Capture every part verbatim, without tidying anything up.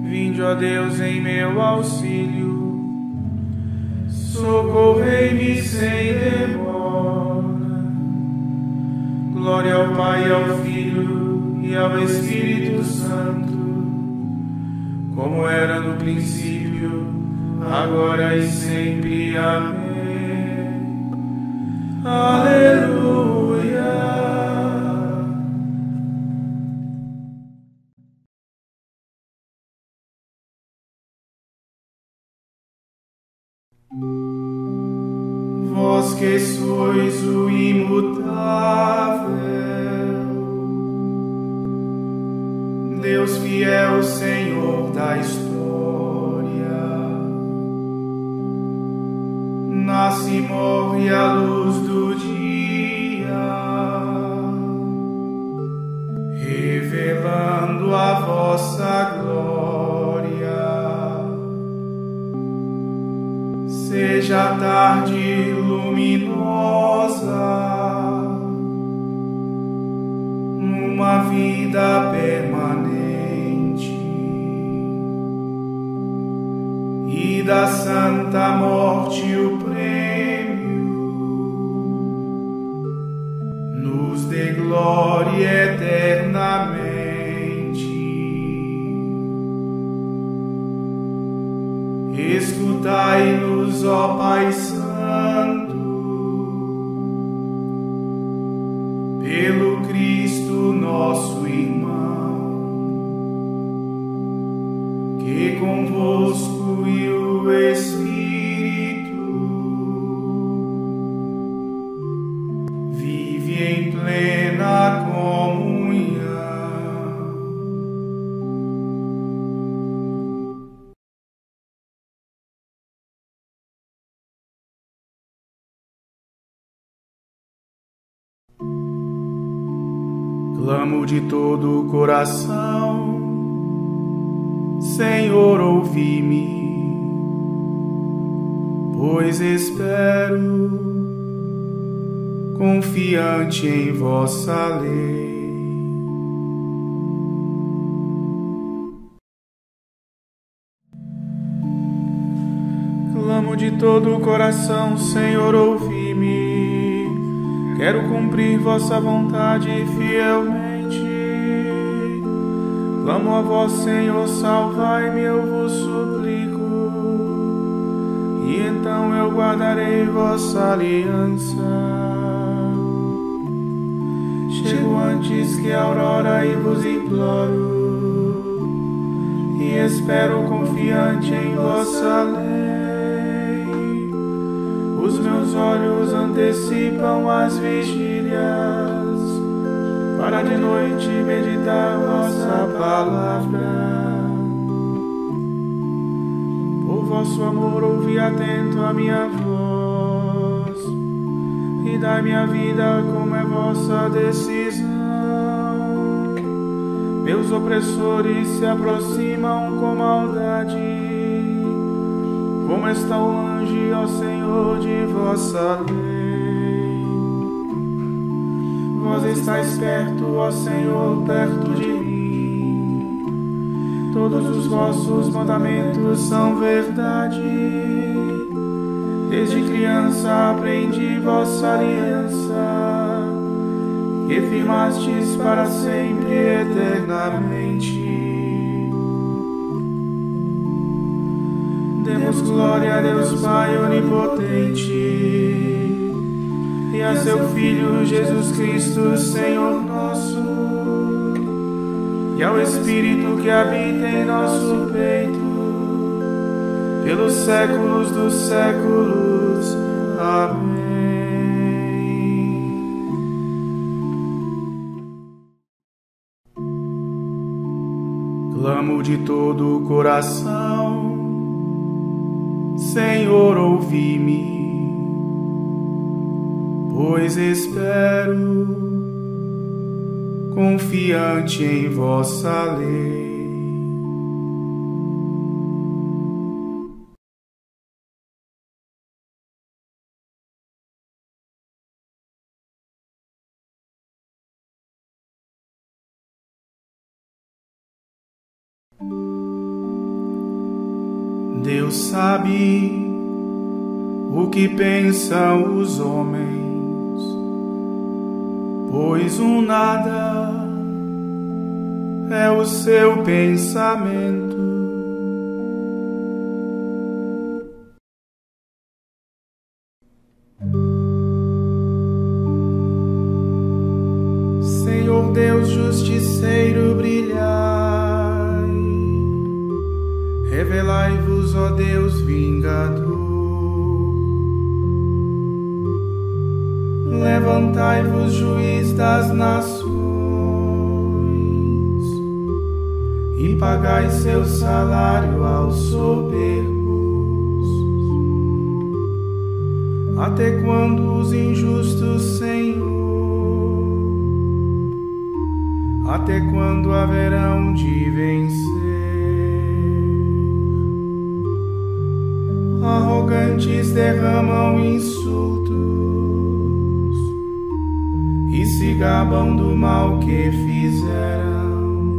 Vinde, ó Deus, em meu auxílio, socorrei-me sem demora. Glória ao Pai, ao Filho e ao Espírito Santo, como era no princípio, agora e sempre. Amém. Aleluia. Vós que sois o imutável, Deus fiel, Senhor da história, nasce e morre à luz do dia, revelando a vossa glória. Seja a tarde luminosa, numa vida permanente, e da santa morte o prêmio, nos dê glória eternamente. Escutai-nos, ó Pai Santo, pelo Cristo nosso irmão, que convosco e o Espírito vive em plena comunhão. Clamo de todo o coração, Senhor, ouvi-me, pois espero, confiante em vossa lei. Clamo de todo o coração, Senhor, ouvi-me. Quero cumprir vossa vontade fielmente. Clamo a vós, Senhor, salvai-me, eu vos suplico. E então eu guardarei vossa aliança. Chego antes que a aurora e vos imploro, e espero confiante em vossa lei. Os meus olhos antecipam as vigílias, para de noite meditar vossa palavra. Por vosso amor ouvi atento a minha voz, e dai-me a vida como é vossa decisão. Meus opressores se aproximam com maldade, como está o anjo, ó Senhor, de vossa lei. Vós estáis perto, ó Senhor, perto de mim. Todos os vossos mandamentos são verdade. Desde criança aprendi vossa aliança, que firmastes para sempre eternamente. Demos glória a Deus Pai onipotente e a seu Filho Jesus Cristo, Senhor nosso, e ao Espírito que habita em nosso peito, pelos séculos dos séculos. Amém. Clamo de todo o coração, Senhor, ouvi-me, pois espero, confiante em vossa lei. Deus sabe o que pensam os homens, pois o nada é o seu pensamento. Senhor Deus justiceiro, brilhai, revelai-vos, ó Deus vingador. Levantai-vos, juiz das nações, e pagai seu salário aos soberbos. Até quando os injustos, Senhor? Até quando haverão de vencer? Arrogantes derramam insultos e se gabam do mal que fizeram.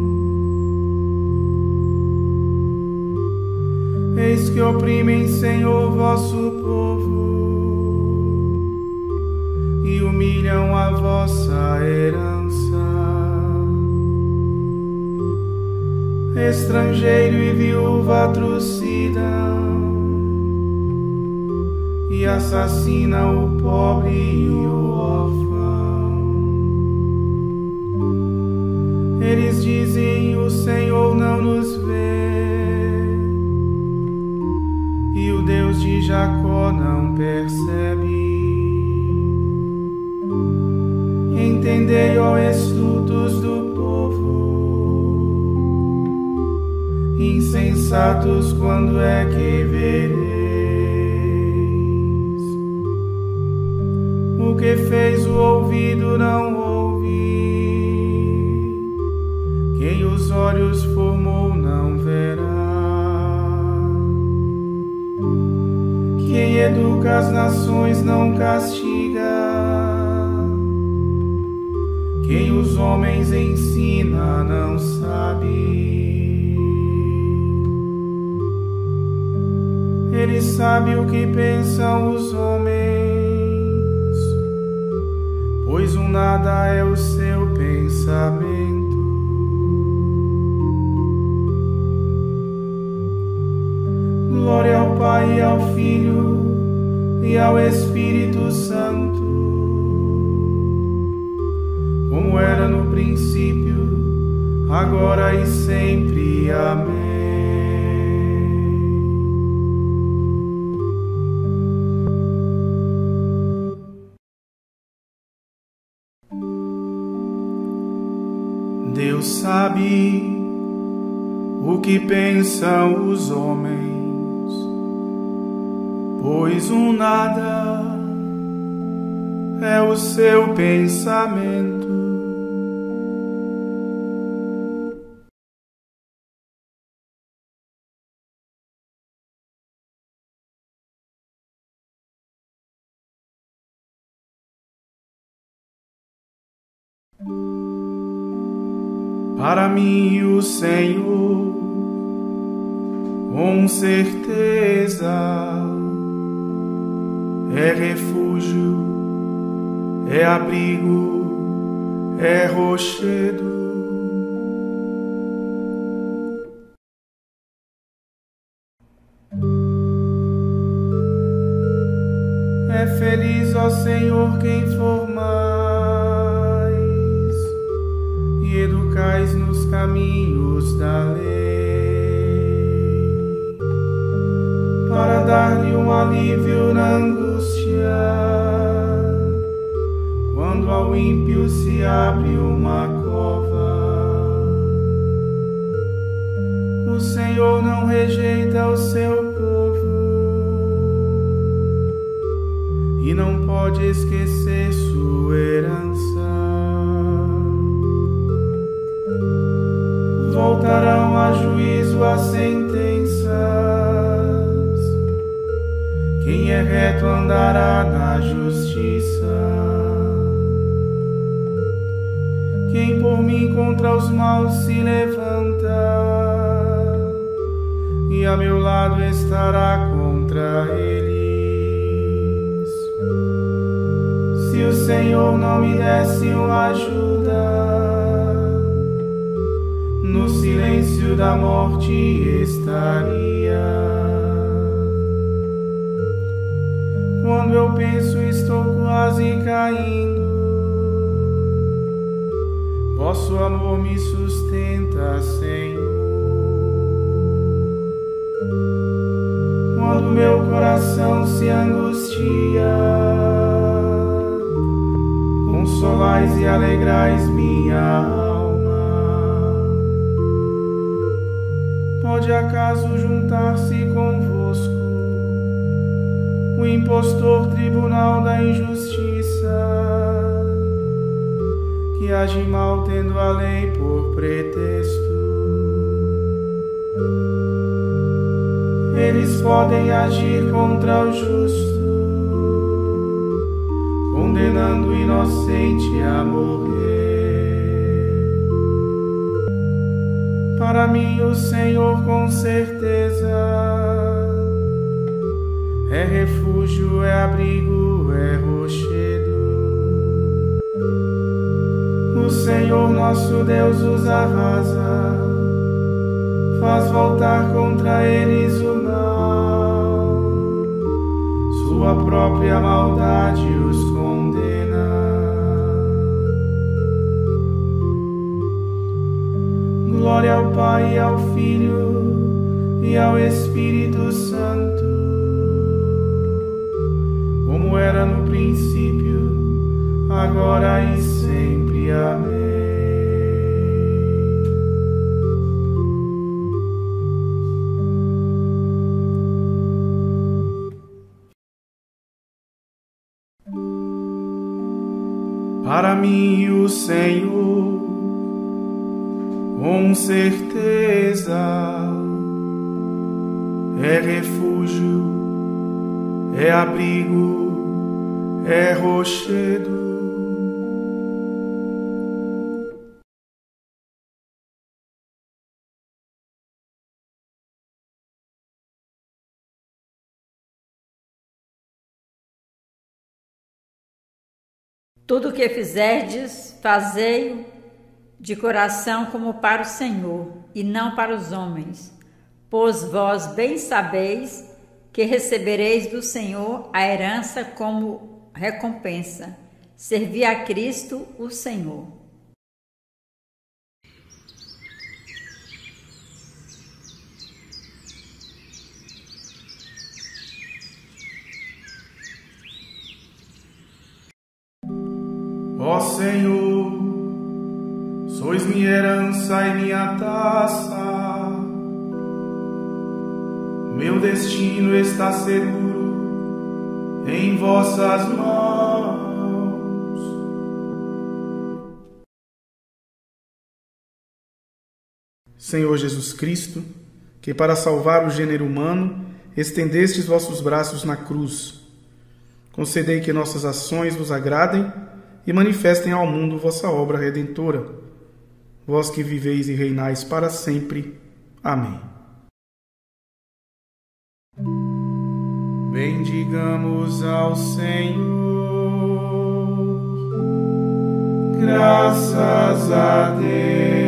Eis que oprimem, Senhor, vosso povo e humilham a vossa herança. Estrangeiro e viúva trucidam e assassina o pobre e o órfão. Eles dizem: o Senhor não nos vê, e o Deus de Jacó não percebe. Entendei, ó estultos do povo, insensatos, quando é que vereis o que fez o ouvido não ouve, quem os olhos formou não verá, quem educa as nações não castiga, quem os homens ensina não sabe. Ele sabe o que pensam os homens, pois o nada é o seu pensamento. Glória ao Pai, e ao Filho e ao Espírito Santo, como era no princípio, agora e sempre. Amém. Deus sabe o que pensam os homens, pois o nada é o seu pensamento. Para mim o Senhor, com certeza, é refúgio, é abrigo, é rochedo. É feliz, ó Senhor, quem formais e educais nos caminhos da lei, para dar-lhe um alívio na angústia, quando ao ímpio se abre uma cova. O Senhor não rejeita o seu povo e não pode esquecer sua herança. Voltarão a juízo as sentenças, quem é reto andará na justiça. Quem por mim contra os maus se levanta, e a meu lado estará contra eles. Se o Senhor não me desse uma ajuda, no silêncio da morte estaria. Quando eu penso estou quase caindo, vosso amor me sustenta, Senhor. Quando meu coração se angustia, consolais e alegrais minha alma. Pode acaso juntar-se convosco o impostor tribunal da injustiça, que age mal tendo a lei por pretexto? Eles podem agir contra o justo, condenando o inocente a morrer. Para mim o Senhor com certeza é refúgio, é abrigo, é rochedo. O Senhor nosso Deus os arrasa, faz voltar contra eles o mal, sua própria maldade os condena. Glória ao Pai, e ao Filho e ao Espírito Santo, como era no princípio, agora e sempre. Amém. Para mim o Senhor, com certeza, é refúgio, é abrigo, é rochedo. Tudo o que fizerdes, fazei-o de coração como para o Senhor, e não para os homens, pois vós bem sabeis que recebereis do Senhor a herança como recompensa. Servi a Cristo, o Senhor. Ó Senhor, sois minha herança e minha taça, meu destino está seguro em vossas mãos. Senhor Jesus Cristo, que para salvar o gênero humano estendestes vossos braços na cruz, concedei que nossas ações vos agradem e manifestem ao mundo vossa obra redentora. Vós que viveis e reinais para sempre. Amém. Bendigamos ao Senhor. Graças a Deus.